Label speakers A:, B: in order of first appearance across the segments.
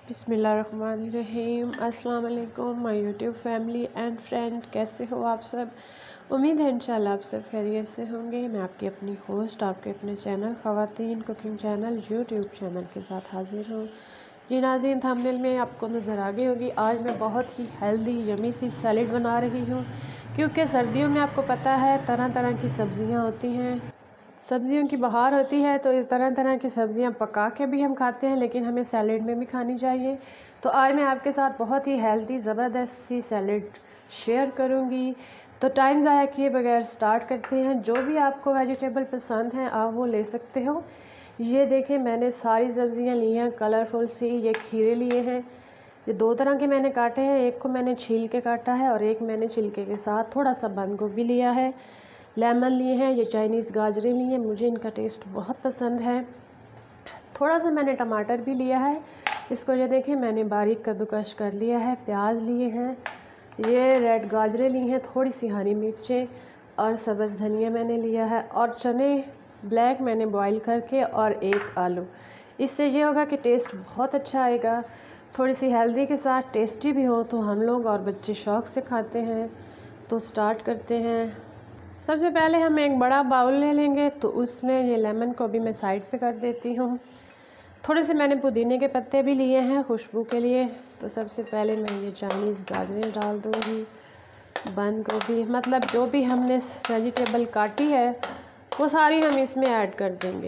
A: बिस्मिल्लाहिर्रहमानिर्रहीम। अस्सलाम वालेकुम my YouTube family and friend, कैसे हो आप सब। उम्मीद है इंशाल्लाह आप सब खैरियत से होंगे। मैं आपकी अपनी होस्ट आपके अपने चैनल ख़वातीन कुकिंग चैनल यूट्यूब चैनल के साथ हाजिर हूँ। जी नाज़रीन, थंबनेल में आपको नज़र आ गई होगी, आज मैं बहुत ही हेल्दी यमी सी सैलेड बना रही हूँ, क्योंकि सर्दियों में आपको पता है तरह तरह की सब्ज़ियाँ होती हैं। सब्जियों की बहार होती है तो तरह तरह की सब्ज़ियाँ पका के भी हम खाते हैं, लेकिन हमें सैलेड में भी खानी चाहिए। तो आज मैं आपके साथ बहुत ही हेल्दी ज़बरदस्त सी सैलेड शेयर करूँगी। तो टाइम ज़ाया किए बगैर स्टार्ट करते हैं। जो भी आपको वेजिटेबल पसंद हैं आप वो ले सकते हो। ये देखें, मैंने सारी सब्ज़ियाँ ली हैं कलरफुल सी। ये खीरे लिए हैं, ये दो तरह के मैंने काटे हैं, एक को मैंने छील के काटा है और एक मैंने छिलके के साथ थोड़ा सा बंद गोभी लिया है। लेमन लिए हैं, ये चाइनीज़ गाजरें लिए हैं, मुझे इनका टेस्ट बहुत पसंद है। थोड़ा सा मैंने टमाटर भी लिया है, इसको ये देखें मैंने बारीक कद्दूकश कर लिया है। प्याज लिए हैं, ये रेड गाजरें ली हैं, थोड़ी सी हरी मिर्चें और सब्ज़ धनिया मैंने लिया है, और चने ब्लैक मैंने बॉईल करके, और एक आलू। इससे ये होगा कि टेस्ट बहुत अच्छा आएगा। थोड़ी सी हेल्दी के साथ टेस्टी भी हो तो हम लोग और बच्चे शौक़ से खाते हैं। तो स्टार्ट करते हैं। सबसे पहले हम एक बड़ा बाउल ले लेंगे, तो उसमें ये लेमन को भी मैं साइड पे कर देती हूँ। थोड़े से मैंने पुदीने के पत्ते भी लिए हैं खुशबू के लिए। तो सबसे पहले मैं ये चाइनीज़ गाजरें डाल दूँगी, बंद गोभी, मतलब जो भी हमने वेजिटेबल काटी है वो सारी हम इसमें ऐड कर देंगे।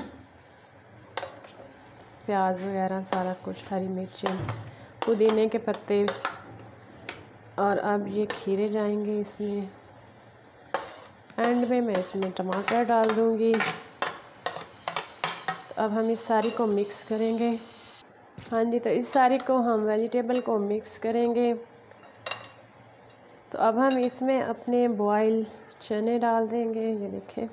A: प्याज वगैरह सारा कुछ, हरी मिर्चें, पुदीने के पत्ते, और अब ये खीरे जाएंगे इसमें। एंड में मैं इसमें टमाटर डाल दूँगी। तो अब हम इस सारी को मिक्स करेंगे। हाँ जी, तो इस सारी को हम वेजिटेबल को मिक्स करेंगे। तो अब हम इसमें अपने बॉयल चने डाल देंगे, ये देखें।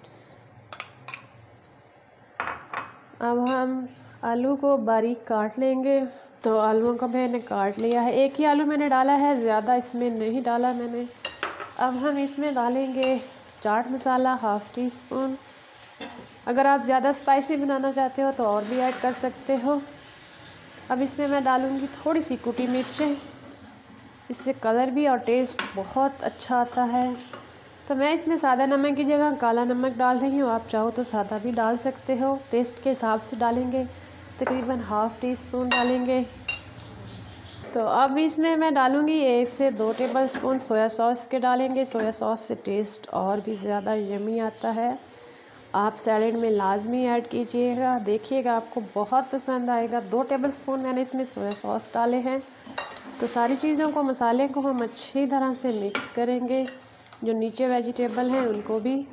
A: अब हम आलू को बारीक काट लेंगे। तो आलूओं को मैंने काट लिया है, एक ही आलू मैंने डाला है, ज़्यादा इसमें नहीं डाला मैंने। अब हम इसमें डालेंगे चाट मसाला हाफ़ टी स्पून। अगर आप ज़्यादा स्पाइसी बनाना चाहते हो तो और भी ऐड कर सकते हो। अब इसमें मैं डालूँगी थोड़ी सी कुटी मिर्चें, इससे कलर भी और टेस्ट बहुत अच्छा आता है। तो मैं इसमें सादा नमक की जगह काला नमक डाल रही हूँ, आप चाहो तो सादा भी डाल सकते हो। टेस्ट के हिसाब से डालेंगे, तकरीबन हाफ़ टी स्पून डालेंगे। तो अब इसमें मैं डालूँगी 1 से 2 टेबलस्पून सोया सॉस के डालेंगे। सोया सॉस से टेस्ट और भी ज़्यादा यमी आता है। आप सैलेड में लाजमी ऐड कीजिएगा, देखिएगा आपको बहुत पसंद आएगा। 2 टेबलस्पून मैंने इसमें सोया सॉस डाले हैं। तो सारी चीज़ों को, मसाले को हम अच्छी तरह से मिक्स करेंगे, जो नीचे वेजिटेबल हैं उनको भी।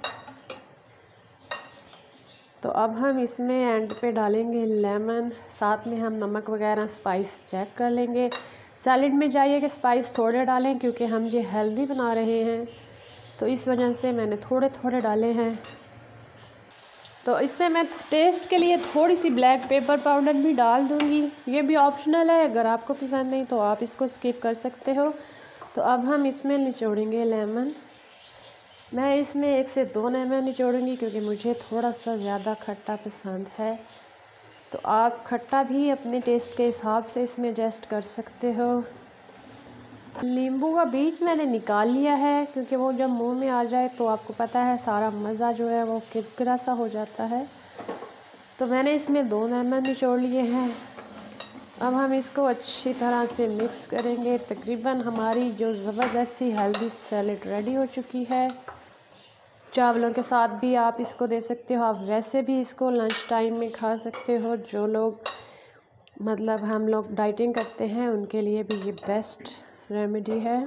A: तो अब हम इसमें एंड पे डालेंगे लेमन, साथ में हम नमक वगैरह स्पाइस चेक कर लेंगे। सैलेड में चाहिए कि स्पाइस थोड़े डालें, क्योंकि हम ये हेल्दी बना रहे हैं, तो इस वजह से मैंने थोड़े थोड़े डाले हैं। तो इसमें मैं टेस्ट के लिए थोड़ी सी ब्लैक पेपर पाउडर भी डाल दूँगी, ये भी ऑप्शनल है, अगर आपको पसंद नहीं तो आप इसको स्किप कर सकते हो। तो अब हम इसमें निचोड़ेंगे लेमन। मैं इसमें 1 से 2 लेमन निचोड़ूंगी, क्योंकि मुझे थोड़ा सा ज़्यादा खट्टा पसंद है। तो आप खट्टा भी अपने टेस्ट के हिसाब से इसमें एडजस्ट कर सकते हो। नींबू का बीज मैंने निकाल लिया है, क्योंकि वो जब मुंह में आ जाए तो आपको पता है सारा मज़ा जो है वो किरकिरा सा हो जाता है। तो मैंने इसमें 2 लेमन निचोड़ लिए हैं। अब हम इसको अच्छी तरह से मिक्स करेंगे। तकरीबन हमारी जो ज़बरदस्त सी हेल्दी सैलेड रेडी हो चुकी है। चावलों के साथ भी आप इसको दे सकते हो, आप वैसे भी इसको लंच टाइम में खा सकते हो। जो लोग, मतलब हम लोग डाइटिंग करते हैं, उनके लिए भी ये बेस्ट रेमेडी है।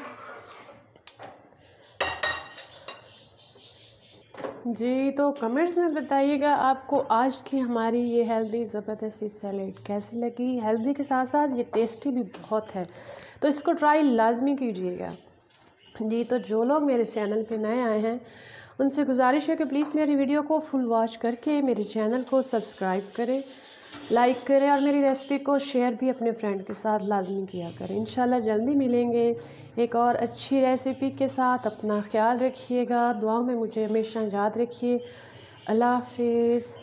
A: जी, तो कमेंट्स में बताइएगा आपको आज की हमारी ये हेल्दी ज़बरदस्त सी सैलेड कैसी लगी। हेल्दी के साथ साथ ये टेस्टी भी बहुत है, तो इसको ट्राई लाजमी कीजिएगा। जी, तो जो लोग मेरे चैनल पे नए आए हैं उनसे गुजारिश है कि प्लीज़ मेरी वीडियो को फुल वॉच करके मेरे चैनल को सब्सक्राइब करें, लाइक करें, और मेरी रेसिपी को शेयर भी अपने फ्रेंड के साथ लाजमी किया करें। इंशाल्लाह जल्दी मिलेंगे एक और अच्छी रेसिपी के साथ। अपना ख्याल रखिएगा, दुआओं में मुझे हमेशा याद रखिए। अल्लाह हाफिज़।